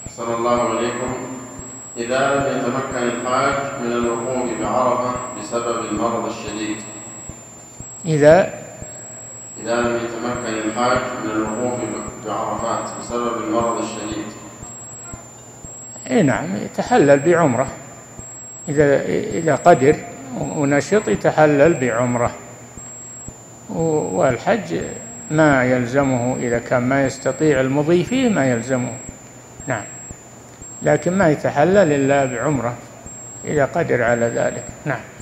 أحسن الله عليكم. إذا لم يتمكن الحاج من الوقوف بعرفة بسبب المرض الشديد، إذا لم يتمكن الحاج من الوقوف بعرفات بسبب المرض الشديد، نعم يتحلل بعمرة. إذا قدر ونشط يتحلل بعمرة، والحج ما يلزمه إذا كان ما يستطيع المضي فيه ما يلزمه. نعم، لكن ما يتحلل إلا بعمرة إذا قدر على ذلك. نعم.